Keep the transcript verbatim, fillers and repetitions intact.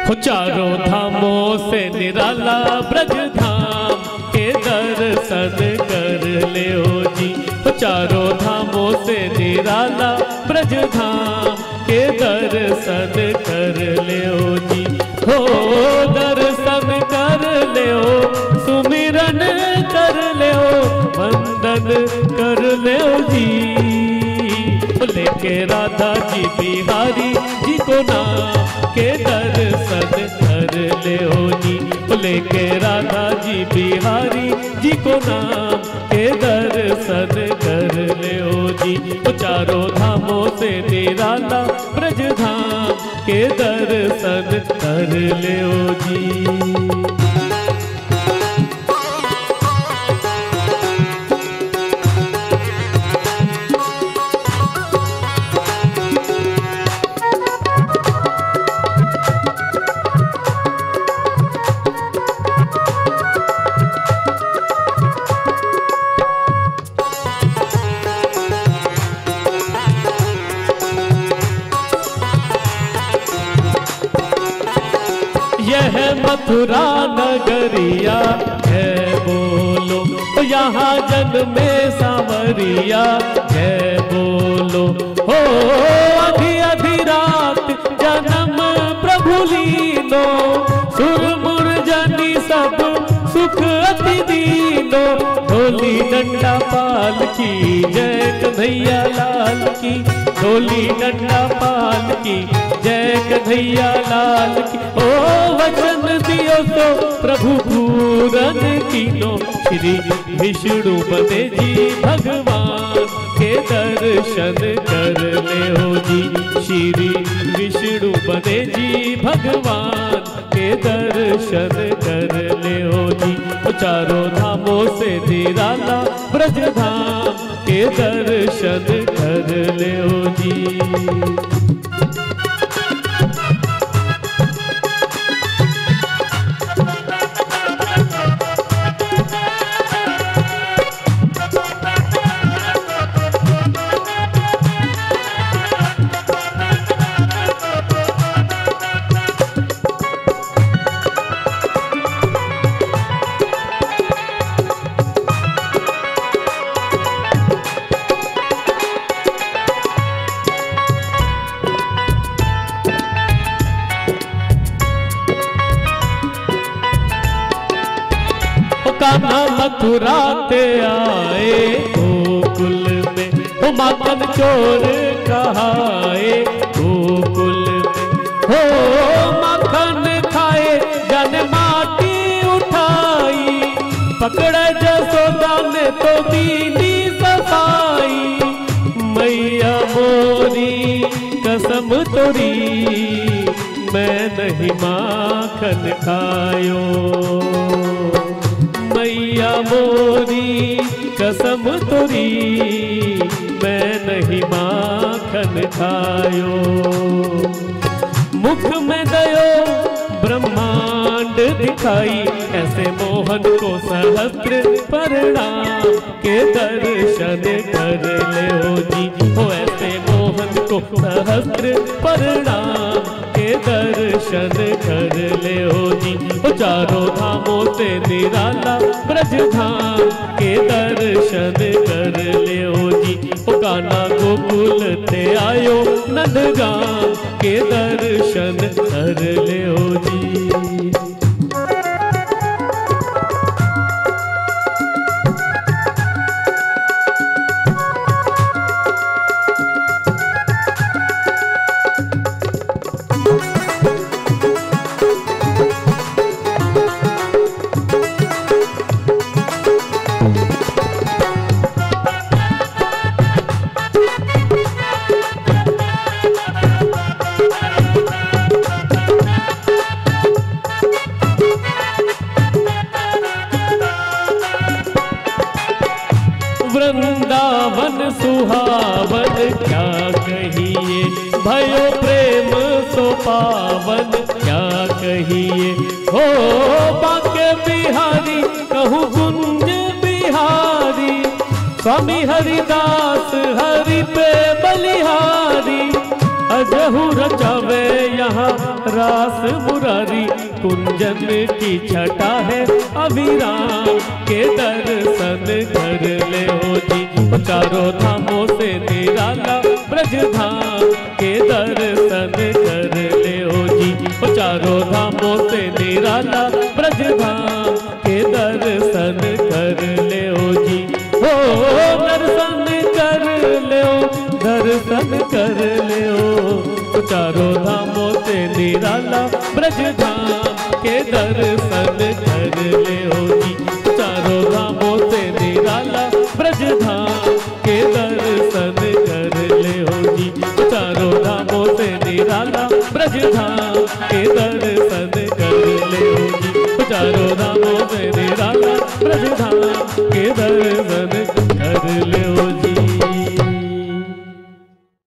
हो चारों धामों से निराला ब्रज धाम के दर्शन कर ले ओ जी। हो चारों धामों से निराला ब्रज धाम के दर्शन कर ले ओ जी। हो दर्शन कर ले ओ, सुमिरन कर ले ओ, वंदन कर ले ओ जी। लेके राधा जी बिहारी जी को नाम के दर्शन कर ले ओ जी। लेके राधा जी बिहारी जी को नाम के दर्शन कर ले ओ जी। चारों धामों से निराला ब्रज धाम के दर्शन कर ले ओ जी। यह मथुरा नगरिया है बोलो, यहाँ जन्मे सांवरिया है बोलो। हो अधी अधी रात जन्म प्रभु लीनो, सुर मुरजनी सब सुख अति दीनो। ढोली डंडा पाल की जय कन्हैया लाल की, ढोली डंडा पाल की जय कन्हैया लाल की। ओ वचन दियो तो प्रभु पूरन कीनो, श्री विष्णु बने जी भगवान के दर्शन कर ले ओ जी। श्री विष्णु बने जी भगवान के दर्शन कर ले ओ जी। चारों धामों से निराला ब्रज धाम के दर्शन कर ले ओ जी। कान्हा मथुरा ते आए गोकुल में, हो माखन चोर कहाए गोकुल में। हो माखन खाए जन माटी उठाई, पकड़े जसोदा ने तो दीनी सफाई। मैया मोरी कसम तोरी, मैं नहीं माखन खायो। मैया मोरी कसम तोरी, मैं नहीं माखन खायो। मुख में दयो ब्रह्मांड दिखाई, ऐसे मोहन को सहस्त्र प्रणाम के दर्शन कर ले ओ जी। हो ऐसे मोहन को सहस्त्र प्रणाम के दर्शन कर ले ओ जी। हो चारों धामों से निराला ब्रज धाम के दर्शन कर ले ओ जी। हो कान्हा गोकुल ते आयो नंदगाम के दर्शन कर ले ओ जी। वृंदावन सुहावन क्या कहिए, भयो प्रेम सो पावन क्या कहिए। हो बाके बिहारी कहूँ कुंज बिहारी, स्वामी हरिदास हरि पे बलिहारी। सजहु रचावे यहाँ रास मुरारी, कुंजन की छटा है अभिराम के दर्शन कर ले हो जी। चारों धामों से निराला ब्रज धाम के दर्शन कर ले हो जी। चारों धामों से निराला ब्रज धाम के दर्शन कर ले हो जी। हो दर्शन कर ले हो, दर्शन कर ले हो। चारों धामों से निराला ब्रज धाम के दर्शन कर ले हो जी। चारों धामों से निराला ब्रज धाम के दर्शन कर ले हो जी। चारों धामों से निराला ब्रज धाम के दर्शन कर ले हो जी। चारों धामों से निराला ब्रज धाम के दर्शन कर ले हो जी।